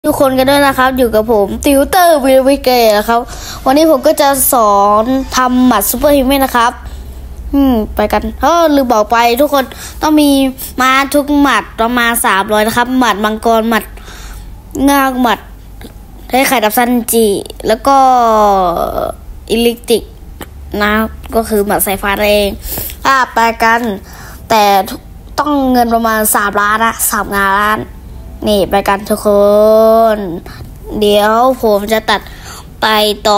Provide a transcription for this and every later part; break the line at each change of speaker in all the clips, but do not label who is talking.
ทุกคนกันด้วยนะครับอยู่กับผมติวเตอร์วิเกตนะครับวันนี้ผมก็จะสอนทำหมัดซูเปอร์ฮิวแมนนะครับไปกันลืมบอกไปทุกคนต้องมีม้าทุกหมัดประมาณ300นะครับหมัดมังกรหมัดงากหมัดให้ไข่ดับซันจิแล้วก็อิเล็กตริกนะก็คือหมัดสายฟ้าแรงไปกันแต่ต้องเงินประมาณ3 ล้านนะ3 ล้านนี่ไปกันทุกคนเดี๋ยวผมจะตัดไปต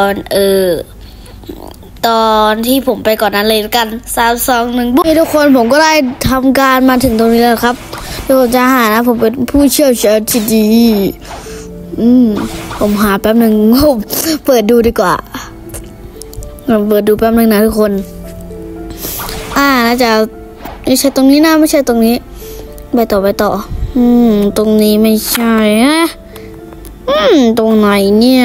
อนที่ผมไปก่อนนั้นเลยกัน3 2 1บุ๊คทุกคนผมก็ได้ทำการมาถึงตรงนี้แล้วครับเดี๋ยวผมจะหานะผมเป็นผู้เชี่ยวชาญที่ดีผมหาแป๊บหนึ่งผมเปิดดูดีกว่าเปิดดูแป๊บหนึ่งนะทุกคนน่าจะไม่ใช่ตรงนี้นะไม่ใช่ตรงนี้ไปต่อตรงนี้ไม่ใช่ตรงไหนเนี่ย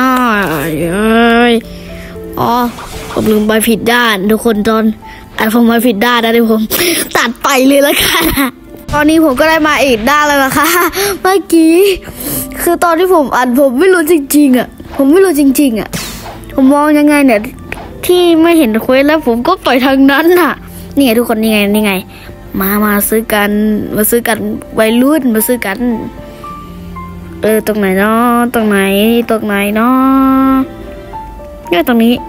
ผมลืมไปผิดด้านทุกคนผมมาผิดด้านนะเดี๋ยวผมตัดไปเลยแล้วกันตอนนี้ผมก็ได้มาอีกด้านแล้วนะคะเมื่อกี้คือตอนที่ผมผมไม่รู้จริงๆผมไม่รู้จริงๆผมมองยังไงเนี่ยที่ไม่เห็นเควสแล้วผมก็ปล่อยทางนั้นนี่ไงทุกคนนี่ไงมาซื้อกันวัยรุ่นมาซื้อกันตรงไหนเนาะตรงไหนเนาะเนี่ยตรงนี้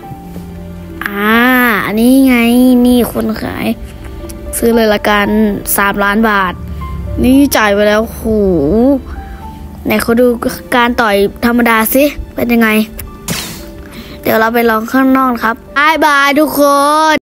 อันนี้ไงนี่คนขายซื้อเลยละกัน3 ล้านบาทนี่จ่ายไปแล้วโหไหนเขาดูการต่อยธรรมดาสิเป็นยังไงเดี๋ยวเราไปลองข้างนอกครับบายทุกคน